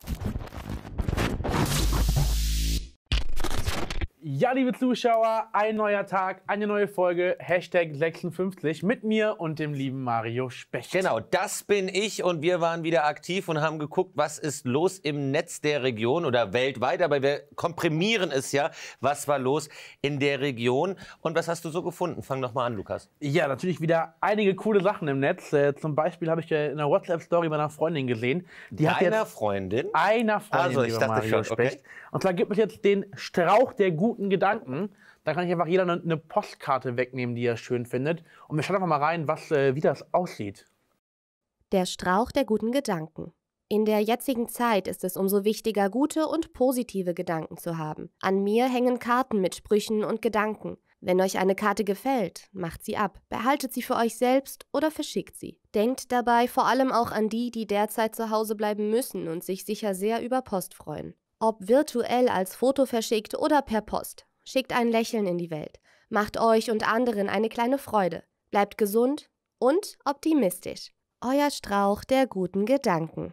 Ja, liebe Zuschauer, ein neuer Tag, eine neue Folge, Hashtag 56 mit mir und dem lieben Mario Specht. Genau, das bin ich und wir waren wieder aktiv und haben geguckt, was ist los im Netz der Region oder weltweit, aber wir komprimieren es ja, was war los in der Region und was hast du so gefunden? Fang doch mal an, Lukas. Ja, natürlich wieder einige coole Sachen im Netz. Zum Beispiel habe ich in der WhatsApp-Story meiner Freundin gesehen. Die hat jetzt Freundin? Einer Freundin, Also, ich dachte Mario schon, okay. Specht. Und zwar gibt es jetzt den Strauch der guten Gedanken. Da kann sich einfach jeder eine Postkarte wegnehmen, die er schön findet. Und wir schauen einfach mal rein, wie das aussieht. Der Strauch der guten Gedanken. In der jetzigen Zeit ist es umso wichtiger, gute und positive Gedanken zu haben. An mir hängen Karten mit Sprüchen und Gedanken. Wenn euch eine Karte gefällt, macht sie ab, behaltet sie für euch selbst oder verschickt sie. Denkt dabei vor allem auch an die, die derzeit zu Hause bleiben müssen und sich sicher sehr über Post freuen. Ob virtuell als Foto verschickt oder per Post, schickt ein Lächeln in die Welt. Macht euch und anderen eine kleine Freude. Bleibt gesund und optimistisch. Euer Strauch der guten Gedanken.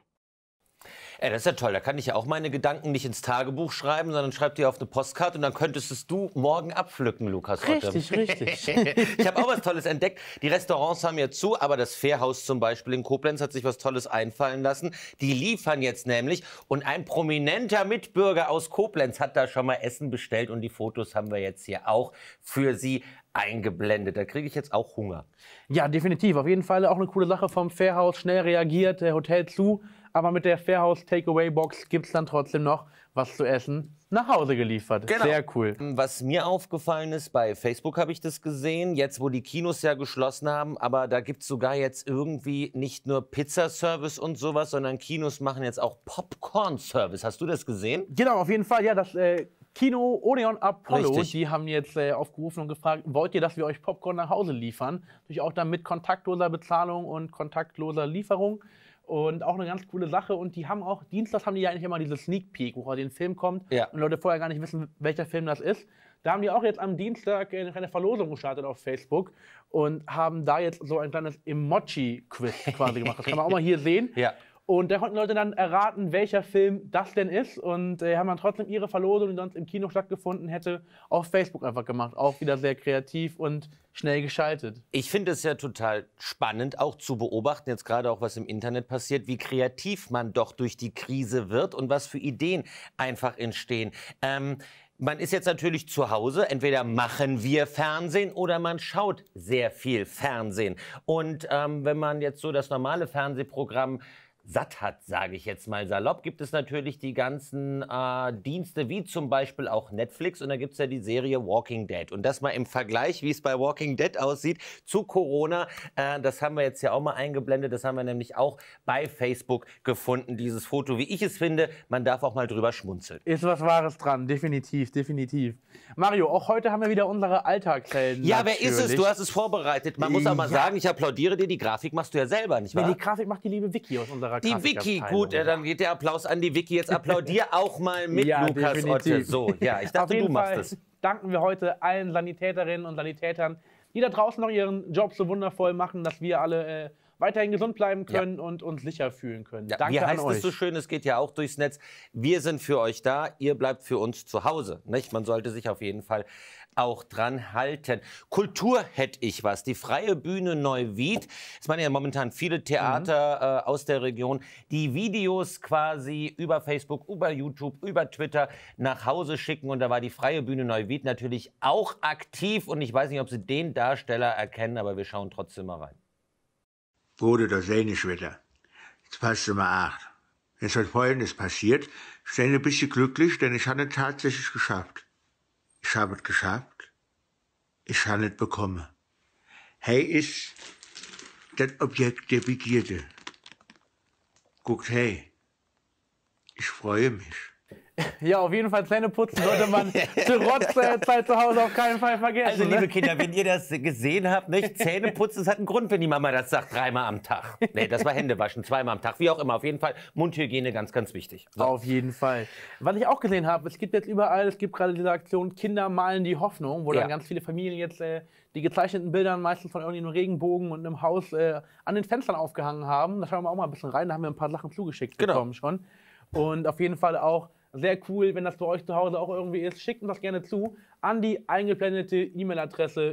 Das ist ja toll, da kann ich ja auch meine Gedanken nicht ins Tagebuch schreiben, sondern schreib die auf eine Postkarte und dann könntest es du morgen abpflücken, Lukas Otte. Richtig. Ich habe auch was Tolles entdeckt. Die Restaurants haben ja zu, aber das Fährhaus zum Beispiel in Koblenz hat sich was Tolles einfallen lassen. Die liefern jetzt nämlich und ein prominenter Mitbürger aus Koblenz hat da schon mal Essen bestellt und die Fotos haben wir jetzt hier auch für Sie eingeblendet. Da kriege ich jetzt auch Hunger. Ja, definitiv. Auf jeden Fall auch eine coole Sache vom Fährhaus. Schnell reagiert, Hotel zu. Aber mit der Fährhaus Takeaway Box gibt es dann trotzdem noch was zu essen nach Hause geliefert. Genau. Sehr cool. Was mir aufgefallen ist, bei Facebook habe ich das gesehen, jetzt wo die Kinos ja geschlossen haben, aber da gibt es sogar jetzt irgendwie nicht nur Pizzaservice und sowas, sondern Kinos machen jetzt auch Popcorn-Service. Hast du das gesehen? Genau, auf jeden Fall. Ja, das Kino Odeon Apollo, Richtig. die haben jetzt aufgerufen und gefragt, wollt ihr, dass wir euch Popcorn nach Hause liefern? Natürlich auch dann mit kontaktloser Bezahlung und kontaktloser Lieferung. Und auch eine ganz coole Sache. Und die haben auch, dienstags haben die ja eigentlich immer diese Sneak Peek, wo den Film kommt Ja. und Leute vorher gar nicht wissen, welcher Film das ist. Da haben die auch jetzt am Dienstag eine kleine Verlosung gestartet auf Facebook und haben da jetzt so ein kleines Emoji-Quiz quasi gemacht. Das kann man auch mal hier sehen. Ja. Und da konnten Leute dann erraten, welcher Film das denn ist. Und haben dann trotzdem ihre Verlosung, die sonst im Kino stattgefunden hätte, auf Facebook einfach gemacht. Auch wieder sehr kreativ und schnell geschaltet. Ich finde es ja total spannend, auch zu beobachten, jetzt gerade auch was im Internet passiert, wie kreativ man doch durch die Krise wird und was für Ideen einfach entstehen. Man ist jetzt natürlich zu Hause, entweder machen wir Fernsehen oder man schaut sehr viel Fernsehen. Und wenn man jetzt so das normale Fernsehprogramm satt hat, sage ich jetzt mal salopp, gibt es natürlich die ganzen Dienste, wie zum Beispiel auch Netflix. Und da gibt es ja die Serie Walking Dead. Und das mal im Vergleich, wie es bei Walking Dead aussieht zu Corona, das haben wir jetzt ja auch mal eingeblendet. Das haben wir nämlich auch bei Facebook gefunden, dieses Foto. Wie ich es finde, man darf auch mal drüber schmunzeln. Ist was Wahres dran, definitiv. Mario, auch heute haben wir wieder unsere Alltagshelden. Ja, natürlich. wer ist es? Du hast es vorbereitet. Man muss auch mal sagen, ich applaudiere dir, die Grafik machst du ja selber, nicht wahr? Nee, die Grafik macht die liebe Vicky aus unserer Die Vicky, Grafikabteilung. gut, dann geht der Applaus an die Vicky. Jetzt applaudier auch mal mit, Ja, Lukas definitiv. Otte. So, ja, ich Auf dachte, du jeden machst Fall es. danken wir heute allen Sanitäterinnen und Sanitätern, die da draußen noch ihren Job so wundervoll machen, dass wir alle weiterhin gesund bleiben können und uns sicher fühlen können. Ja, Danke wie an heißt euch. es so schön, es geht ja auch durchs Netz. Wir sind für euch da, ihr bleibt für uns zu Hause. Nicht? Man sollte sich auf jeden Fall auch dran halten. Kultur hätte ich was. Die Freie Bühne Neuwied. Es waren ja momentan viele Theater aus der Region, die Videos quasi über Facebook, über YouTube, über Twitter nach Hause schicken. Und da war die Freie Bühne Neuwied natürlich auch aktiv. Und ich weiß nicht, ob Sie den Darsteller erkennen, aber wir schauen trotzdem mal rein. Bruder, das sehe ich wieder. Jetzt passt du mal acht. Jetzt hat Folgendes passiert. Ich bin ein bisschen glücklich, denn ich habe es tatsächlich geschafft. Ich habe es geschafft. Ich habe es bekommen. Hey ist das Objekt der Begierde. Guckt, hey, ich freue mich. Ja, auf jeden Fall Zähne putzen sollte man zur Rotzzeit zu Hause auf keinen Fall vergessen. Also, liebe Kinder, wenn ihr das gesehen habt, nicht? Zähne putzen, das hat einen Grund, wenn die Mama das sagt, 3-mal am Tag. Nee, das war Hände waschen, 2-mal am Tag. Wie auch immer, auf jeden Fall Mundhygiene ganz, ganz wichtig. So. Auf jeden Fall. Was ich auch gesehen habe, es gibt jetzt überall, es gibt gerade diese Aktion Kinder malen die Hoffnung, wo dann ganz viele Familien jetzt die gezeichneten Bilder meistens von irgendwie einem Regenbogen und einem Haus an den Fenstern aufgehangen haben. Da schauen wir auch mal ein bisschen rein, da haben wir ein paar Sachen zugeschickt bekommen schon. Und auf jeden Fall auch sehr cool, wenn das bei euch zu Hause auch irgendwie ist. Schickt uns das gerne zu an die eingeblendete E-Mail-Adresse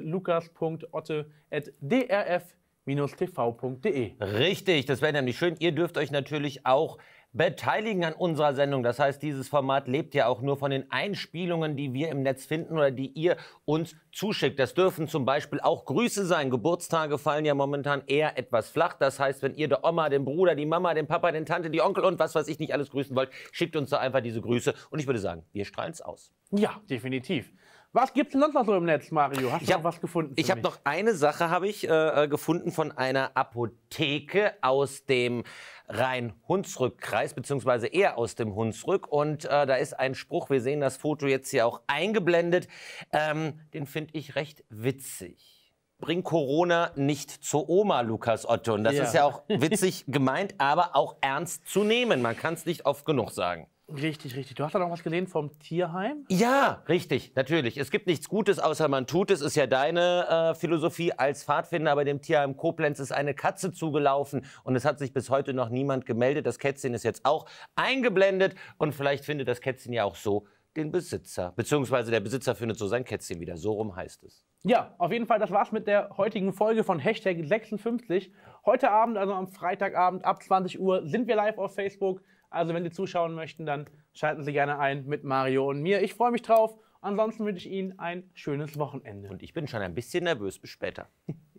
lukas.otte@drf-tv.de. Richtig, das wäre nämlich schön. Ihr dürft euch natürlich auch beteiligen an unserer Sendung. Das heißt, dieses Format lebt ja auch nur von den Einspielungen, die wir im Netz finden oder die ihr uns zuschickt. Das dürfen zum Beispiel auch Grüße sein. Geburtstage fallen ja momentan eher etwas flach. Das heißt, wenn ihr der Oma, den Bruder, die Mama, den Papa, den Tante, die Onkel und was weiß ich nicht alles grüßen wollt, schickt uns da einfach diese Grüße. Und ich würde sagen, wir strahlen es aus. Ja, definitiv. Was gibt's denn sonst noch so im Netz, Mario? Hast du noch was gefunden? Ich habe noch eine Sache gefunden von einer Apotheke aus dem Rhein-Hunsrück-Kreis, beziehungsweise eher aus dem Hunsrück. Und da ist ein Spruch, wir sehen das Foto jetzt hier auch eingeblendet, den finde ich recht witzig. Bring Corona nicht zur Oma, Lukas Otto. Und das ist ja auch witzig gemeint, aber auch ernst zu nehmen. Man kann es nicht oft genug sagen. Richtig, richtig. Du hast da noch was gelesen vom Tierheim? Ja, richtig, natürlich. Es gibt nichts Gutes, außer man tut es. Ist ja deine Philosophie als Pfadfinder. Bei dem Tierheim Koblenz ist eine Katze zugelaufen und es hat sich bis heute noch niemand gemeldet. Das Kätzchen ist jetzt auch eingeblendet und vielleicht findet das Kätzchen ja auch so den Besitzer. Beziehungsweise der Besitzer findet so sein Kätzchen wieder. So rum heißt es. Ja, auf jeden Fall, das war's mit der heutigen Folge von Hashtag 56. Heute Abend, also am Freitagabend ab 20 Uhr, sind wir live auf Facebook. Also wenn Sie zuschauen möchten, dann schalten Sie gerne ein mit Mario und mir. Ich freue mich drauf. Ansonsten wünsche ich Ihnen ein schönes Wochenende. Und ich bin schon ein bisschen nervös. Bis später.